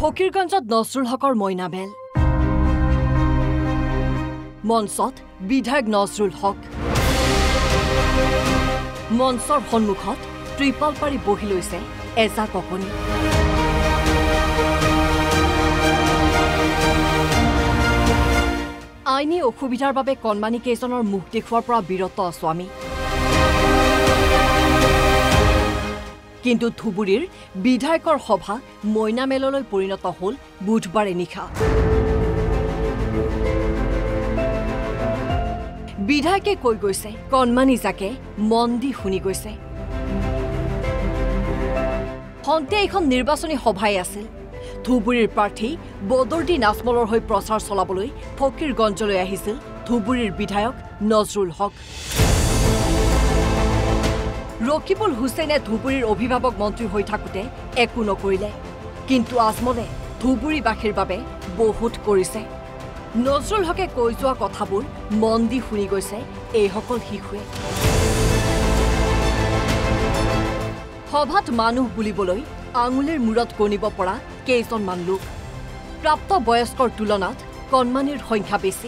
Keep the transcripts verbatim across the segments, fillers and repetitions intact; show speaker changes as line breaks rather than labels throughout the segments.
ফকিৰগঞ্জত নজৰুল হকৰ মইনামেল মঞ্চত বিধায়ক নজৰুল হক মঞ্চৰ সন্মুখত ত্ৰিপাল পাৰি বহি লৈছে এজা ককনি আইনী অসুবিধাৰ বাবে কণমানি কেইজনৰ মুখ দেখুৱাৰ পৰা বিৰত স্বামী কিন্তু ধুবুৰীৰ বিধায়কৰ সভা মইনামেললৈ পৰিণত হল বুধবাৰে নিশা বিধায়কে কৈ গৈছে কণমানি যাকে মন দি শুনি গৈছে সন্ধিয়া এখন নিৰ্বাচনী সভাই আছিল ধুবুৰীৰ প্ৰাৰ্থী বদৰুদ্দিন আজমলৰ হৈ প্ৰচাৰ চলাবলৈ ফকিৰগঞ্জলৈ আহিছিল ধুবুৰীৰ বিধায়ক নজৰুল হক ৰকিবুল হুছেইনে ধুবুৰীৰ অভিভাৱক মন্ত্ৰী হৈ থাকোতে একো নকৰিলে কিন্তু আজমলে ধুবুৰীবাসীৰ বাবে বহুত কৰিছে নজৰুল হকে কৈ যোৱা কথাবোৰ মন দি শুনি গৈছে এইসকল শিশুৱে সভাত মানুহ বুলিবলৈ আঙুলিৰ মূৰত গণিব পৰা কেইজনমান লোক প্ৰাপ্ত বয়স্কৰ তুলনাত কণমানিৰ সংখ্যা বেছি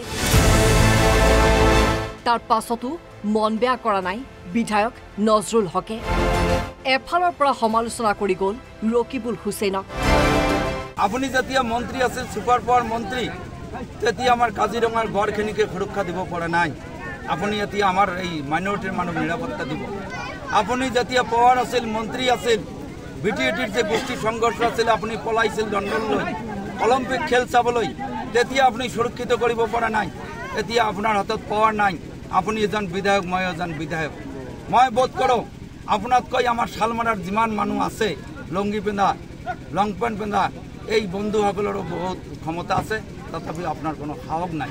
তাৰ পাছতো মন বেয়া কৰা নাই বিধায়ক নজৰুল হকে এফালৰ পৰা সমালোচনা কৰি গল ৰকিবুল হুছেইনক
আপুনি যেতিয়া মন্ত্ৰী আছিল সুপাৰ পাৱাৰ মন্ত্ৰী তেতিয়া আমাৰ কাজিৰঙাৰ গড়খিনিকে সুৰক্ষা দিব পৰা নাই আপুনি এতিয়া আমাৰ এই মাইনৰিটিৰ মানুহ নিৰাপত্তা দিব আপুনি যেতিয়া পাৱাৰ আছিল মন্ত্ৰী আছিল বিটিএটিৰ যে গোষ্ঠী সংঘৰ্ষ আছিল আপুনি পলাইছিল লণ্ডনলৈ অলিম্পিক খেল চাবলৈ তেতিয়া আপুনি সুৰক্ষিত কৰিব পৰা নাই এতিয়া আপোনাৰ হাতত পাৱাৰ নাই আপুনি এজন বিধায়ক মই এজন বিধায়ক মই বোধ কৰোঁ আপোনাতকৈ আমাৰ শালমাৰাৰ যিমান মানুহ আছে লংগি পিন্ধা লং পেণ্ট পিন্ধা এই বন্ধুসকলৰো বহুত ক্ষমতা আছে তথাপি আপোনাৰ কোনো সাহস নাই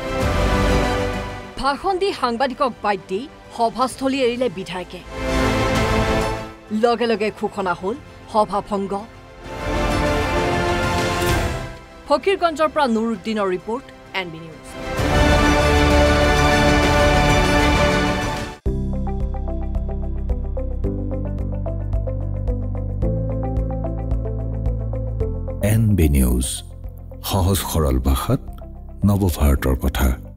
ভাষণ দি সাংবাদিকক বাদ দি সভাস্থলী এৰিলে বিধায়কে লগে লগে ঘোষণা হল সভা ভংগ ফকিৰগঞ্জৰ পৰা নুৰুদ্দিনৰ report N B news
N B news সহজ সৰল ভাষাত নৱভাৰতৰ কথা।